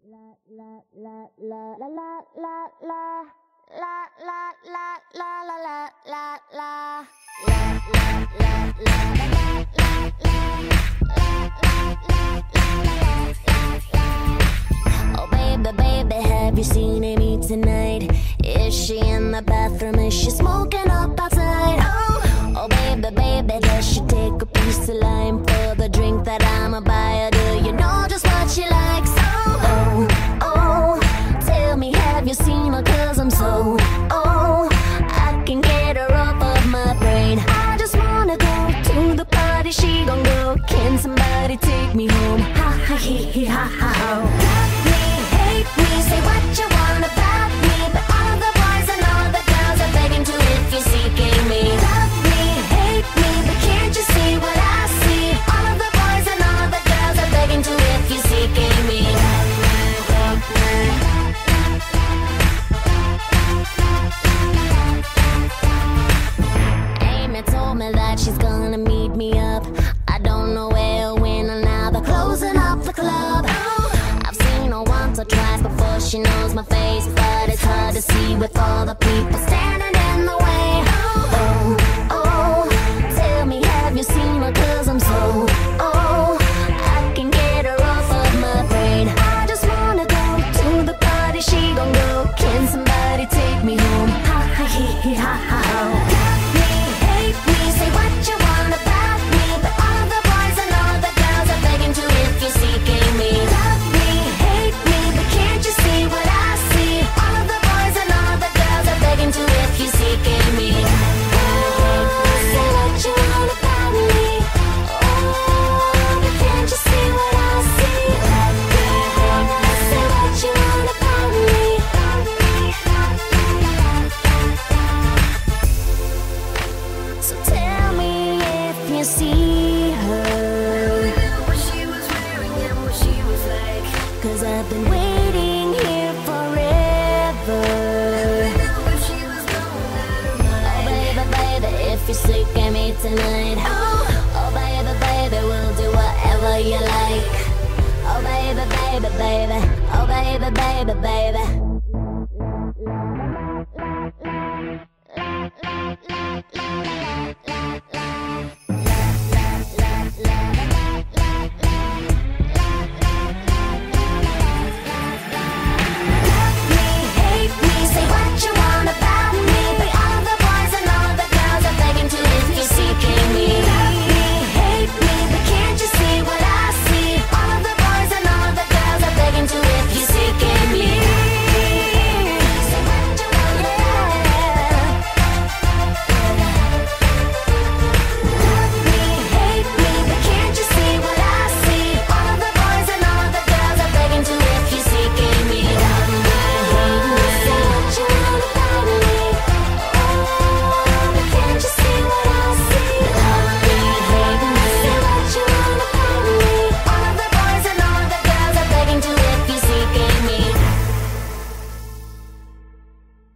Baby, have you seen Amy tonight? Is she in the bathroom? Is she smoking up outside? Oh, baby, does she take a piece of lime for the drink that I'ma buy her? Do you know just what she likes? Oh, tell me, have you seen her? 'Cause I'm so, I can get her off of my brain. I just wanna go to the party, she gon' go. Can somebody take me home? Ha ha hee hee ha ha ho. Say what you want about me, but all the boys and all the girls are begging to if you're seeking me. Love me, hate me, but can't you see what I see? All of the boys and all the girls are begging to if you're seeking me. Amy told me that she's gonna meet me up. I don't know where or when, or now they're closing up the club. I've seen her once or twice before she knows my face, but it's hard to see with all the people standing in the way. Oh, tell me, have you seen her? 'Cause I'm so, I can get her off of my brain. I just wanna go to the party, she gon' go. Can somebody take me home? Ha ha hee hee ha ha ho. Love me, hate me, say what you want about me, but all the boys and all the girls are begging to if you're seeking me. Love me, hate me, but can't you see what I see? All of the boys and all the girls are begging to if you're seeking me. Say what you want about me. But can't you see what I see? Say what you want about me. So tell me if you see her. What she was wearing and what she was like. 'Cause I've been waiting here forever. Oh, baby, if you're sick of me tonight. Oh, baby, we'll do whatever you like. Oh, baby. Oh, baby.